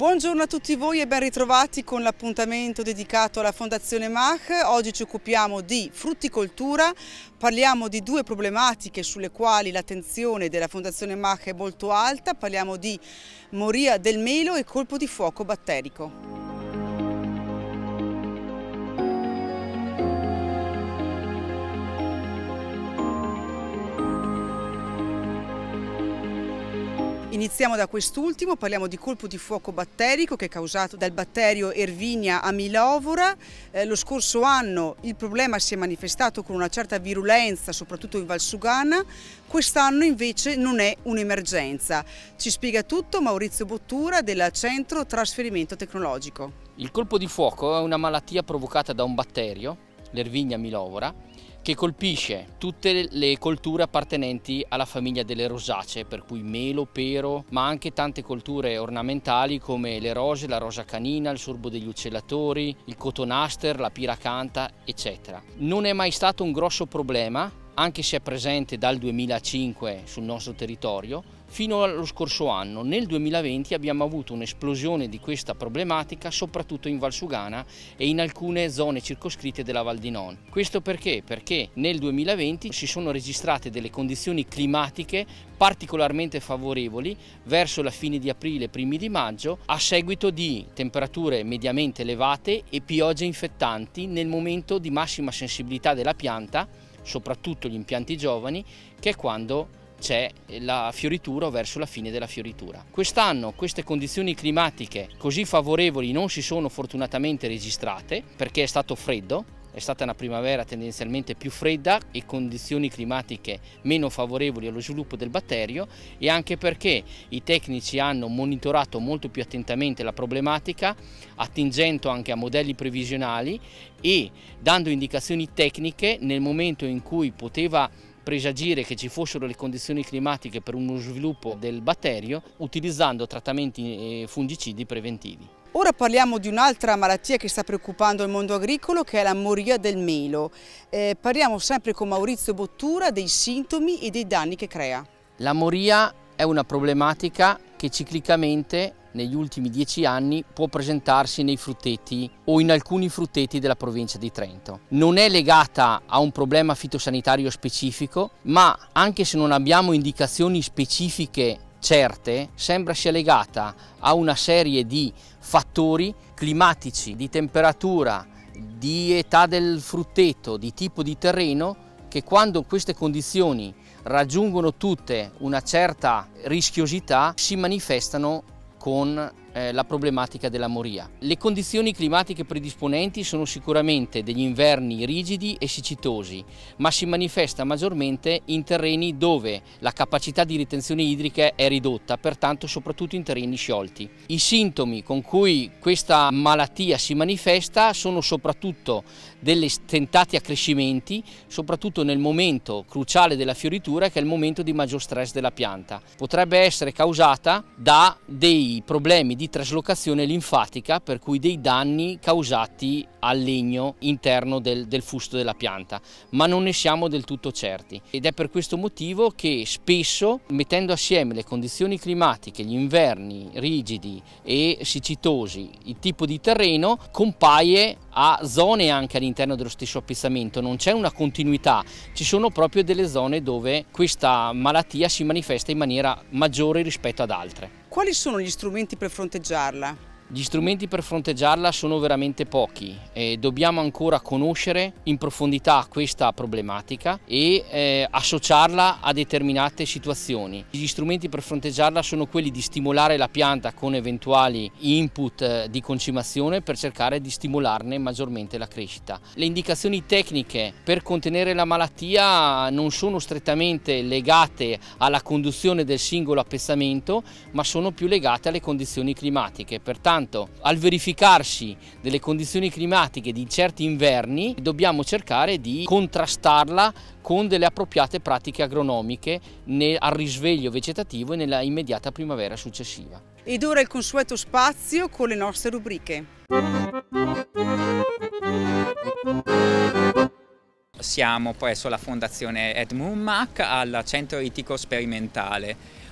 Buongiorno a tutti voi e ben ritrovati con l'appuntamento dedicato alla Fondazione Mach. Oggi ci occupiamo di frutticoltura, parliamo di due problematiche sulle quali l'attenzione della Fondazione Mach è molto alta, parliamo di moria del melo e colpo di fuoco batterico. Iniziamo da quest'ultimo, parliamo di colpo di fuoco batterico che è causato dal batterio Erwinia amylovora. Lo scorso anno il problema si è manifestato con una certa virulenza, soprattutto in Valsugana. Quest'anno invece non è un'emergenza. Ci spiega tutto Maurizio Bottura del Centro Trasferimento Tecnologico. Il colpo di fuoco è una malattia provocata da un batterio, l'Erwinia amylovora, che colpisce tutte le colture appartenenti alla famiglia delle rosacee, per cui melo, pero, ma anche tante colture ornamentali come le rose, la rosa canina, il sorbo degli uccellatori, il cotonaster, la piracanta, eccetera. Non è mai stato un grosso problema, anche se è presente dal 2005 sul nostro territorio, fino allo scorso anno. Nel 2020 abbiamo avuto un'esplosione di questa problematica, soprattutto in Valsugana e in alcune zone circoscritte della Val di Non. Questo perché? Perché nel 2020 si sono registrate delle condizioni climatiche particolarmente favorevoli verso la fine di aprile, primi di maggio, a seguito di temperature mediamente elevate e piogge infettanti nel momento di massima sensibilità della pianta, soprattutto gli impianti giovani, che è quando c'è la fioritura o verso la fine della fioritura. Quest'anno queste condizioni climatiche così favorevoli non si sono fortunatamente registrate perché è stato freddo, è stata una primavera tendenzialmente più fredda e condizioni climatiche meno favorevoli allo sviluppo del batterio, e anche perché i tecnici hanno monitorato molto più attentamente la problematica, attingendo anche a modelli previsionali e dando indicazioni tecniche nel momento in cui poteva presagire che ci fossero le condizioni climatiche per uno sviluppo del batterio, utilizzando trattamenti fungicidi preventivi. Ora parliamo di un'altra malattia che sta preoccupando il mondo agricolo, che è la moria del melo. Parliamo sempre con Maurizio Bottura dei sintomi e dei danni che crea. La moria è una problematica che ciclicamente negli ultimi 10 anni può presentarsi nei frutteti o in alcuni frutteti della provincia di Trento. Non è legata a un problema fitosanitario specifico, ma anche se non abbiamo indicazioni specifiche certe, sembra sia legata a una serie di fattori climatici, di temperatura, di età del frutteto, di tipo di terreno, che quando queste condizioni raggiungono tutte una certa rischiosità si manifestano con la problematica della moria. Le condizioni climatiche predisponenti sono sicuramente degli inverni rigidi e siccitosi, ma si manifesta maggiormente in terreni dove la capacità di ritenzione idrica è ridotta, pertanto soprattutto in terreni sciolti. I sintomi con cui questa malattia si manifesta sono soprattutto delle stentati accrescimenti, soprattutto nel momento cruciale della fioritura, che è il momento di maggior stress della pianta. Potrebbe essere causata da dei problemi di traslocazione linfatica, per cui dei danni causati al legno interno del fusto della pianta, ma non ne siamo del tutto certi, ed è per questo motivo che spesso, mettendo assieme le condizioni climatiche, gli inverni rigidi e siccitosi, il tipo di terreno, compaie a zone anche all'interno dello stesso appezzamento. Non c'è una continuità, ci sono proprio delle zone dove questa malattia si manifesta in maniera maggiore rispetto ad altre. Quali sono gli strumenti per fronteggiarla? Gli strumenti per fronteggiarla sono veramente pochi e dobbiamo ancora conoscere in profondità questa problematica e associarla a determinate situazioni. Gli strumenti per fronteggiarla sono quelli di stimolare la pianta con eventuali input di concimazione per cercare di stimolarne maggiormente la crescita. Le indicazioni tecniche per contenere la malattia non sono strettamente legate alla conduzione del singolo appezzamento, ma sono più legate alle condizioni climatiche. Pertanto, al verificarsi delle condizioni climatiche di certi inverni, dobbiamo cercare di contrastarla con delle appropriate pratiche agronomiche al risveglio vegetativo e nella immediata primavera successiva. Ed ora il consueto spazio con le nostre rubriche. Siamo presso la Fondazione Edmund Mach al Centro Ittico Sperimentale.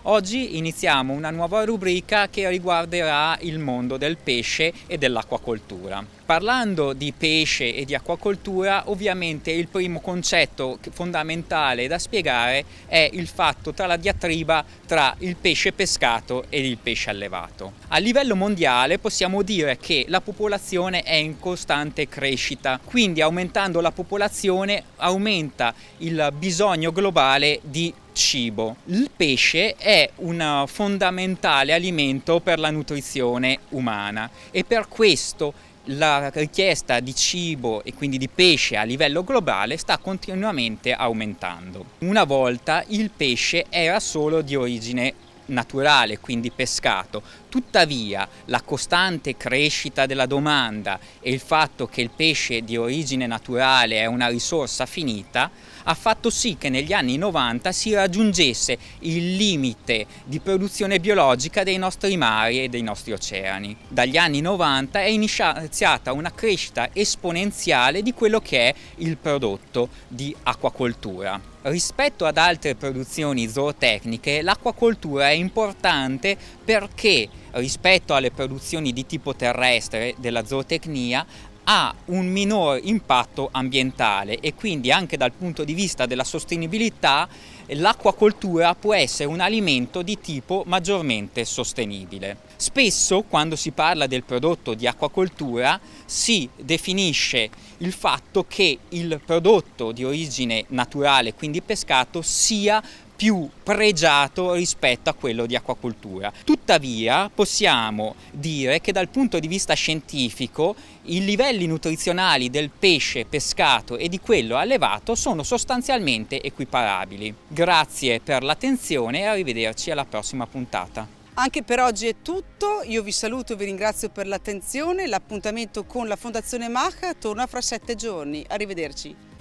Oggi iniziamo una nuova rubrica che riguarderà il mondo del pesce e dell'acquacoltura. Parlando di pesce e di acquacoltura, ovviamente il primo concetto fondamentale da spiegare è il fatto tra la diatriba tra il pesce pescato ed il pesce allevato. A livello mondiale possiamo dire che la popolazione è in costante crescita, quindi aumentando la popolazione aumenta il bisogno globale di cibo. Il pesce è un fondamentale alimento per la nutrizione umana e per questo la richiesta di cibo e quindi di pesce a livello globale sta continuamente aumentando. Una volta il pesce era solo di origine naturale, quindi pescato. Tuttavia la costante crescita della domanda e il fatto che il pesce di origine naturale è una risorsa finita ha fatto sì che negli anni 90 si raggiungesse il limite di produzione biologica dei nostri mari e dei nostri oceani. Dagli anni 90 è iniziata una crescita esponenziale di quello che è il prodotto di acquacoltura. Rispetto ad altre produzioni zootecniche, l'acquacoltura è importante perché rispetto alle produzioni di tipo terrestre della zootecnia ha un minor impatto ambientale e quindi anche dal punto di vista della sostenibilità l'acquacoltura può essere un alimento di tipo maggiormente sostenibile. Spesso quando si parla del prodotto di acquacoltura si definisce il fatto che il prodotto di origine naturale, quindi pescato, sia più pregiato rispetto a quello di acquacoltura. Tuttavia possiamo dire che dal punto di vista scientifico i livelli nutrizionali del pesce pescato e di quello allevato sono sostanzialmente equiparabili. Grazie per l'attenzione e arrivederci alla prossima puntata. Anche per oggi è tutto, io vi saluto e vi ringrazio per l'attenzione, l'appuntamento con la Fondazione Mach torna fra 7 giorni, arrivederci.